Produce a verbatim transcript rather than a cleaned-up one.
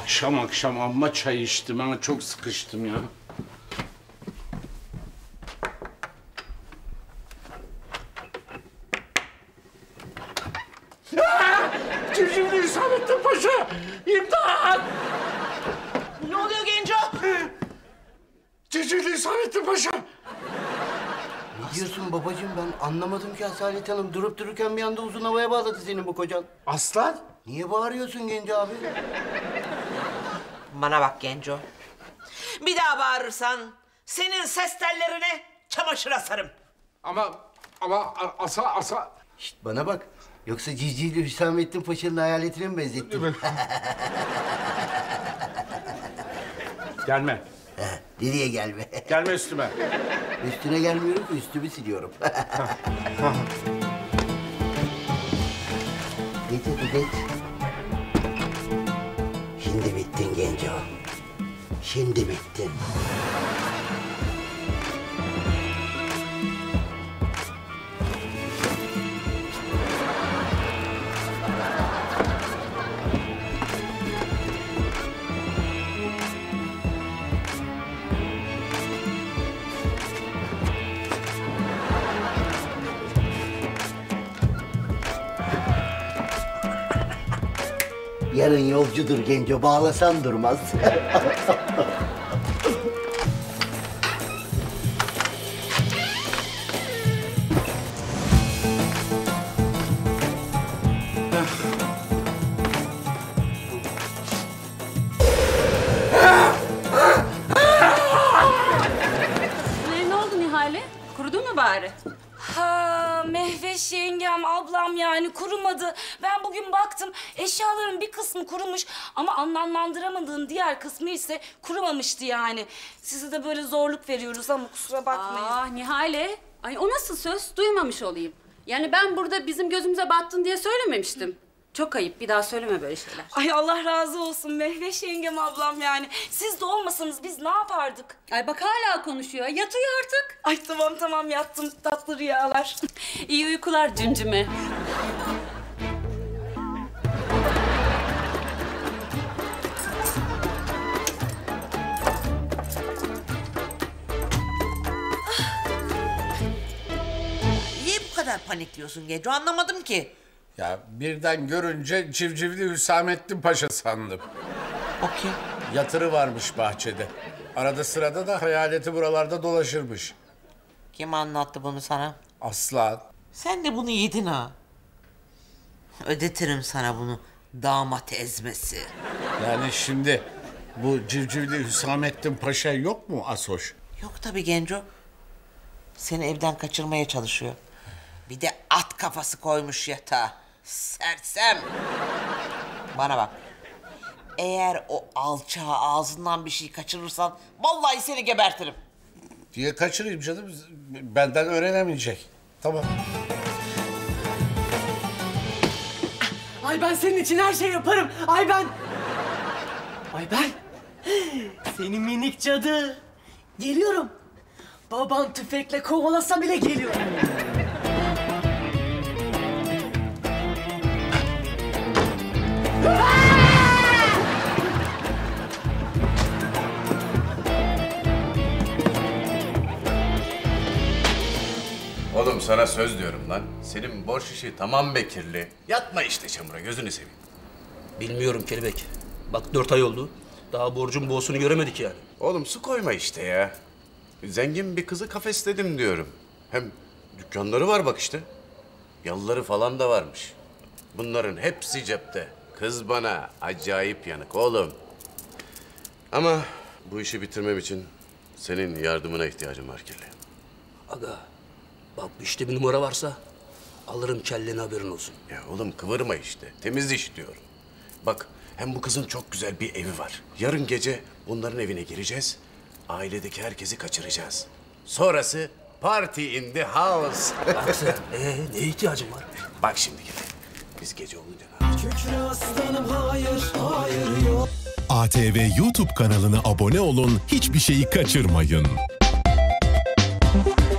Akşam akşam amma çay içtim ama çok sıkıştım ya. Civcivli Hüsamettin Paşa! İmdat! Ne oluyor Genco? Civcivli Hüsamettin Paşa! Ne diyorsun babacığım, ben anlamadım ki Asalet Hanım. Durup dururken bir anda uzun havaya bağladı senin bu kocan. Aslan! Niye bağırıyorsun Genco abi? Bana bak Genco. Bir daha bağırırsan senin ses tellerine çamaşır asarım. Ama ama asa asa... Şişt, bana bak. Yoksa Civcivli Hüsamettin Paşa'nın hayaletine mi benzettin? Gelme. Nereye gelme? Gelme üstüme. Üstüne gelmiyorum ki, üstümü siliyorum. Geç hadi geç. Şimdi bittin Genco. Şimdi bittin. Yarın yolcudur Genco, bağlasan durmaz. Ne, ne oldu Nihale? Kurudu mu bari? Ha, Mehveş yengem, ablam yani kurumadı. Ben bugün baktım, eşyaların bir kısmı kurumuş ama anlamlandıramadığım diğer kısmı ise kurumamıştı yani. Size de böyle zorluk veriyoruz ama kusura bakmayın. Aa Nihale, ay o nasıl söz? Duymamış olayım. Yani ben burada bizim gözümüze battın diye söylememiştim. Çok ayıp, bir daha söyleme böyle şeyler. Ay Allah razı olsun Mehveş yengem, ablam yani. Siz de olmasanız biz ne yapardık? Ay bak hala konuşuyor, yatıyor artık. Ay tamam tamam yattım, tatlı rüyalar. İyi uykular cimcime. Niye bu kadar panikliyorsun Genco? Anlamadım ki. Ya birden görünce Civcivli Hüsamettin Paşa sandım. Okey. Yatırı varmış bahçede. Arada sırada da hayaleti buralarda dolaşırmış. Kim anlattı bunu sana? Aslan. Sen de bunu yedin ha. Ödetirim sana bunu. Damat ezmesi. Yani şimdi bu Civcivli Hüsamettin Paşa yok mu Asoş? Yok tabii Genco. Seni evden kaçırmaya çalışıyor. Bir de at kafası koymuş yatağa. Sersem. Bana bak. Eğer o alçağı ağzından bir şey kaçırırsan vallahi seni gebertirim. Diye kaçırayım canım. Benden öğrenemeyecek. Tamam. Ay ben senin için her şey yaparım. Ay ben... Ay ben... Senin minik cadı. Geliyorum. Baban tüfekle kovalasa bile geliyorum. Oğlum sana söz diyorum lan. Senin borç işi tamam be kirli. Yatma işte çamura, gözünü seveyim. Bilmiyorum Kelebek. Bak dört ay oldu. Daha borcun boğusunu göremedik yani. Oğlum su koyma işte ya. Zengin bir kızı kafesledim diyorum. Hem dükkanları var bak işte. Yalıları falan da varmış. Bunların hepsi cepte. Kız bana acayip yanık oğlum. Ama bu işi bitirmem için senin yardımına ihtiyacım var kirli. Aga bak işte bir numara varsa alırım kelleni, haberin olsun. Ya oğlum kıvırma işte. Temiz iş diyorum. Bak hem bu kızın çok güzel bir evi var. Yarın gece bunların evine gireceğiz. Ailedeki herkesi kaçıracağız. Sonrası party in the house. Ee neye ihtiyacın var? Bak şimdi gel. Biz gece olunca ne yapacağız? Kükre aslanım hayır, hayır yok. A T V YouTube kanalına abone olun, hiçbir şeyi kaçırmayın.